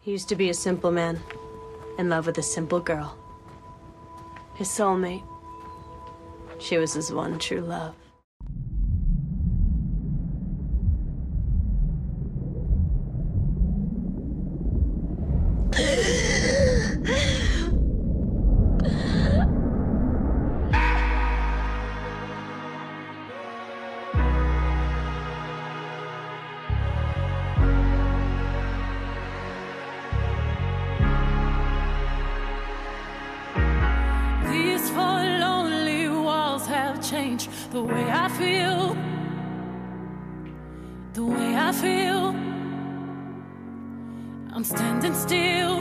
He used to be a simple man, in love with a simple girl. His soulmate. She was his one true love. These four lonely walls have changed the way I feel. The way I feel. I'm standing still.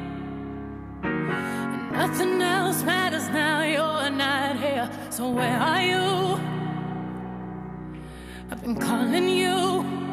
And nothing else matters now. You're not here. So where are you? I've been calling you.